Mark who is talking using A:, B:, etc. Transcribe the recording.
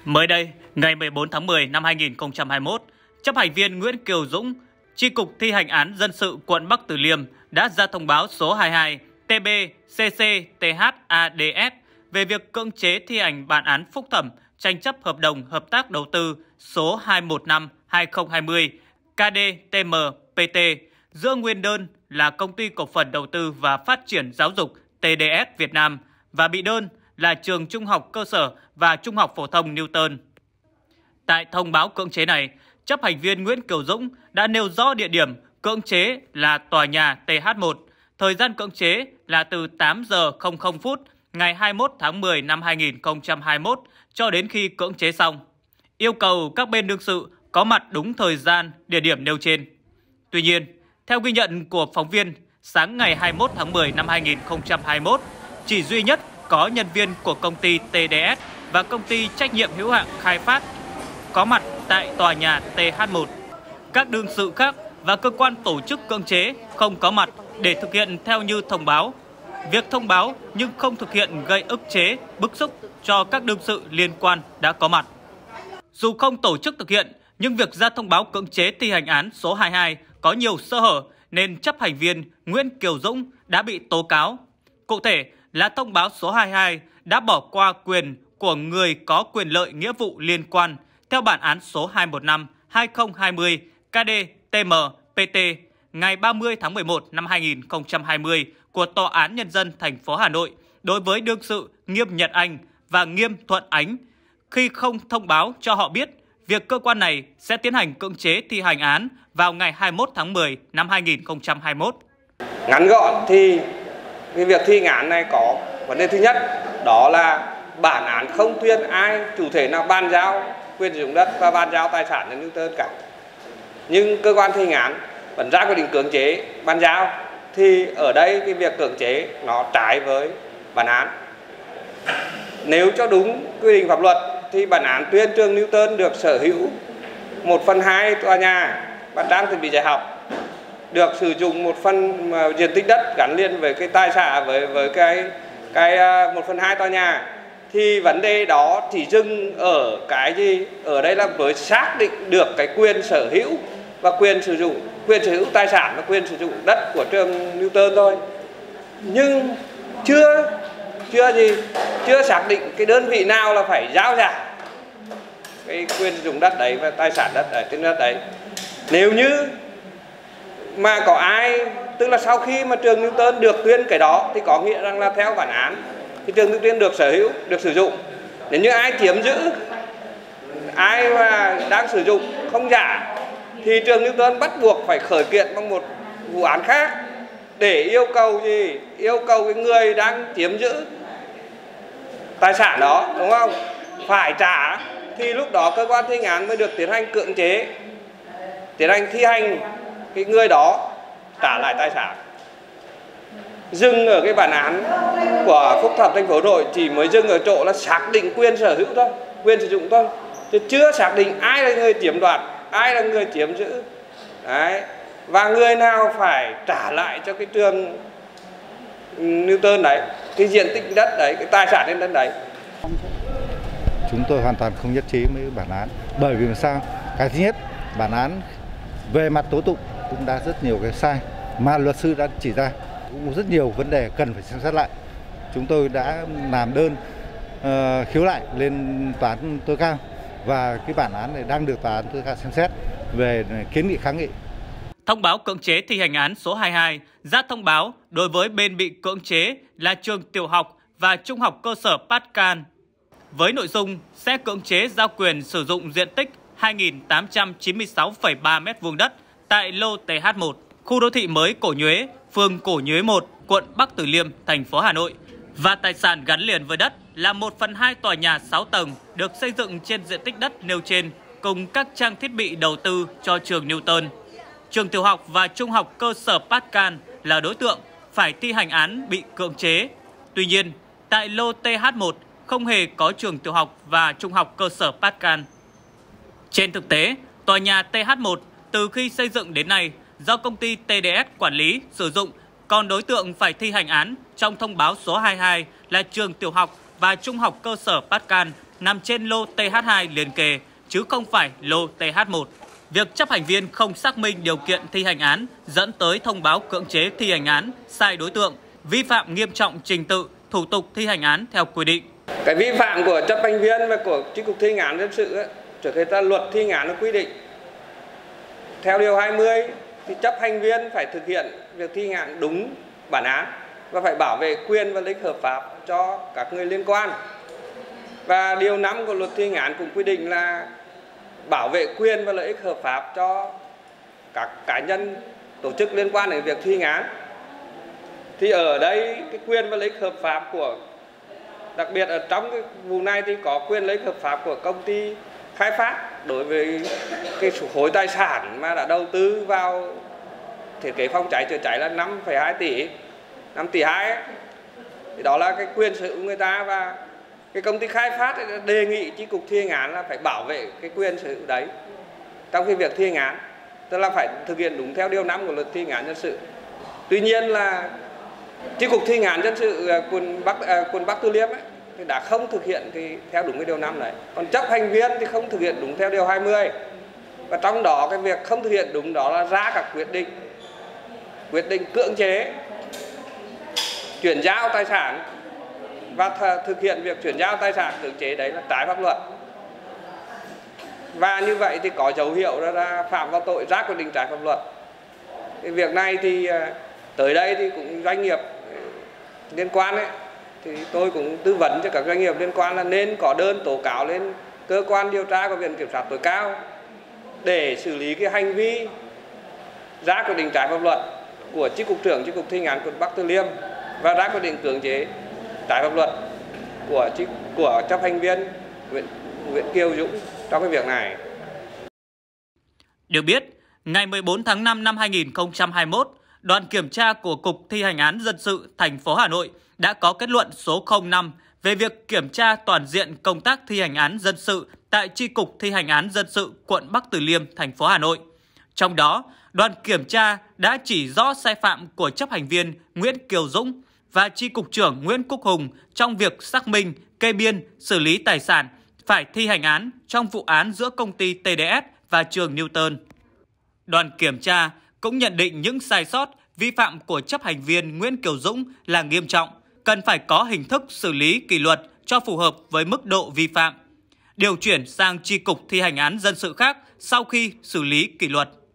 A: Mới đây, ngày 14 tháng 10 năm 2021, chấp hành viên Nguyễn Kiều Dũng, Chi cục thi hành án dân sự quận Bắc Từ Liêm đã ra thông báo số 22 TB-CC-TH-ADS về việc cưỡng chế thi hành bản án phúc thẩm tranh chấp hợp đồng hợp tác đầu tư số 215/2020 KD-TM-PT giữa nguyên đơn là Công ty Cổ phần Đầu tư và Phát triển Giáo dục TDS Việt Nam và bị đơn là Trường Trung học Cơ sở và Trung học Phổ thông Newton. Tại thông báo cưỡng chế này, chấp hành viên Nguyễn Kiều Dũng đã nêu rõ địa điểm cưỡng chế là tòa nhà TH1, thời gian cưỡng chế là từ 8 giờ 00 phút ngày 21 tháng 10 năm 2021 cho đến khi cưỡng chế xong. Yêu cầu các bên đương sự có mặt đúng thời gian, địa điểm nêu trên. Tuy nhiên, theo ghi nhận của phóng viên, sáng ngày 21 tháng 10 năm 2021, chỉ duy nhất có nhân viên của công ty TDS và công ty trách nhiệm hữu hạn Khai Phát có mặt tại tòa nhà TH1. Các đương sự khác và cơ quan tổ chức cưỡng chế không có mặt để thực hiện theo như thông báo. Việc thông báo nhưng không thực hiện gây ức chế, bức xúc cho các đương sự liên quan đã có mặt. Dù không tổ chức thực hiện, nhưng việc ra thông báo cưỡng chế thi hành án số 22 có nhiều sơ hở nên chấp hành viên Nguyễn Kiều Dũng đã bị tố cáo. Cụ thể là thông báo số 22 đã bỏ qua quyền của người có quyền lợi nghĩa vụ liên quan theo bản án số 215/2020 KD-TM-PT ngày 30 tháng 11 năm 2020 của Tòa án Nhân dân thành phố Hà Nội đối với đương sự Nghiêm Nhật Anh và Nghiêm Thuận Ánh khi không thông báo cho họ biết việc cơ quan này sẽ tiến hành cưỡng chế thi hành án vào ngày 21 tháng 10 năm 2021.
B: Ngắn gọn thì cái việc thi hành án này có vấn đề thứ nhất, đó là bản án không tuyên ai chủ thể nào bàn giao quyền sử dụng đất và bàn giao tài sản cho Newton cả. Nhưng cơ quan thi hành án vẫn ra quyết định cưỡng chế bàn giao, thì ở đây cái việc cưỡng chế nó trái với bản án. Nếu cho đúng quy định pháp luật thì bản án tuyên trường Newton được sở hữu 1/2 tòa nhà và trang thiết bị dạy học, được sử dụng 1/phần diện tích đất gắn liền với cái tài sản với cái 1/2 tòa nhà, thì vấn đề đó chỉ dừng ở cái gì? Ở đây là với xác định được cái quyền sở hữu và quyền sở hữu tài sản và quyền sử dụng đất của trường Newton thôi. Nhưng chưa xác định cái đơn vị nào là phải giao trả cái quyền sử dụng đất đấy và tài sản đất ở trên đất đấy. Nếu như mà có ai, tức là sau khi mà trường Newton được tuyên cái đó thì có nghĩa rằng là theo bản án thì trường Newton được sở hữu, được sử dụng. Nếu như ai chiếm giữ, ai mà đang sử dụng không trả thì trường Newton bắt buộc phải khởi kiện bằng một vụ án khác để yêu cầu gì? Yêu cầu cái người đang chiếm giữ tài sản đó, đúng không? Phải trả, thì lúc đó cơ quan thi hành án mới được tiến hành cưỡng chế, tiến hành thi hành cái người đó trả lại tài sản. Dừng ở cái bản án của phúc thẩm thành phố Hà Nội chỉ mới dừng ở chỗ là xác định quyền sở hữu thôi, quyền sử dụng thôi, chứ chưa xác định ai là người chiếm đoạt, ai là người chiếm giữ. Đấy. Và người nào phải trả lại cho cái trường Newton đấy, cái diện tích đất đấy, cái tài sản trên đất đấy.
C: Chúng tôi hoàn toàn không nhất trí với bản án. Bởi vì sao? Cái thứ nhất, bản án về mặt tố tụng cũng đã rất nhiều cái sai mà luật sư đã chỉ ra, cũng rất nhiều vấn đề cần phải xem xét lại. Chúng tôi đã làm đơn khiếu nại lên tòa án tối cao và cái bản án này đang được tòa án tối cao xem xét về kiến nghị kháng nghị.
A: Thông báo cưỡng chế thi hành án số 22 ra thông báo đối với bên bị cưỡng chế là trường tiểu học và trung học cơ sở Patcan với nội dung sẽ cưỡng chế giao quyền sử dụng diện tích 2.896,3 m² đất tại lô TH1, khu đô thị mới Cổ Nhuế, phường Cổ Nhuế 1, quận Bắc Từ Liêm, thành phố Hà Nội, và tài sản gắn liền với đất là 1/2 tòa nhà 6 tầng được xây dựng trên diện tích đất nêu trên cùng các trang thiết bị đầu tư cho trường Newton. Trường tiểu học và trung học cơ sở Patcan là đối tượng phải thi hành án bị cưỡng chế. Tuy nhiên, tại lô TH1 không hề có trường tiểu học và trung học cơ sở Patcan. Trên thực tế, tòa nhà TH1 từ khi xây dựng đến nay do công ty TDS quản lý sử dụng, còn đối tượng phải thi hành án trong thông báo số 22 là trường tiểu học và trung học cơ sở Patcan nằm trên lô TH2 liền kề, chứ không phải lô TH1. Việc chấp hành viên không xác minh điều kiện thi hành án dẫn tới thông báo cưỡng chế thi hành án sai đối tượng, vi phạm nghiêm trọng trình tự, thủ tục thi hành án theo quy định.
B: Cái vi phạm của chấp hành viên và của chi cục thi hành án dân sự trước hết là luật thi hành án nó quy định. Theo điều 20 thì chấp hành viên phải thực hiện việc thi hành án đúng bản án và phải bảo vệ quyền và lợi ích hợp pháp cho các người liên quan. Và điều 5 của luật thi hành án cũng quy định là bảo vệ quyền và lợi ích hợp pháp cho các cá nhân, tổ chức liên quan đến việc thi hành án. Thì ở đây cái quyền và lợi ích hợp pháp của, đặc biệt ở trong cái vụ này thì có quyền lợi ích hợp pháp của công ty khai phát đối với cái khối tài sản mà đã đầu tư vào thiết kế phòng cháy chữa cháy là 5,2 tỷ, 5,2 tỷ ấy. Thì đó là cái quyền sở hữu người ta, và cái công ty khai phát đề nghị chi cục thi hành án là phải bảo vệ cái quyền sở hữu đấy trong cái việc thi hành án, tức là phải thực hiện đúng theo điều 5 của luật thi hành án dân sự. Tuy nhiên là chi cục thi hành án dân sự quận Bắc Từ Liêm ấy, thì đã không thực hiện theo đúng cái điều 5 đấy. Còn chấp hành viên thì không thực hiện đúng theo điều 20. Và trong đó cái việc không thực hiện đúng đó là ra các quyết định cưỡng chế chuyển giao tài sản, và thực hiện việc chuyển giao tài sản cưỡng chế đấy là trái pháp luật. Và như vậy thì có dấu hiệu là phạm vào tội ra quyết định trái pháp luật. Cái việc này thì tới đây thì cũng doanh nghiệp liên quan ấy, thì tôi cũng tư vấn cho các doanh nghiệp liên quan là nên có đơn tố cáo lên cơ quan điều tra của Viện Kiểm sát tối cao để xử lý cái hành vi ra quyết định trái pháp luật của chi cục trưởng chi cục thi hành án quận Bắc Từ Liêm và ra quyết định cưỡng chế trái pháp luật của chấp hành viên Nguyễn Kiều Dũng trong cái việc này.
A: Được biết, ngày 14 tháng 5 năm 2021, đoàn kiểm tra của Cục Thi hành án dân sự thành phố Hà Nội đã có kết luận số 05 về việc kiểm tra toàn diện công tác thi hành án dân sự tại Chi cục Thi hành án dân sự quận Bắc Từ Liêm, thành phố Hà Nội. Trong đó, đoàn kiểm tra đã chỉ rõ sai phạm của chấp hành viên Nguyễn Kiều Dũng và Chi cục trưởng Nguyễn Quốc Hùng trong việc xác minh, kê biên, xử lý tài sản phải thi hành án trong vụ án giữa công ty TDS và trường Newton. Đoàn kiểm tra cũng nhận định những sai sót, vi phạm của chấp hành viên Nguyễn Kiều Dũng là nghiêm trọng, cần phải có hình thức xử lý kỷ luật cho phù hợp với mức độ vi phạm, điều chuyển sang Chi cục Thi hành án dân sự khác sau khi xử lý kỷ luật.